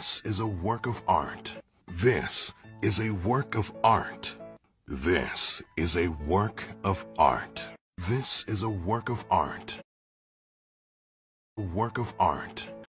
This is a work of art. This is a work of art. This is a work of art. This is a work of art. A work of art.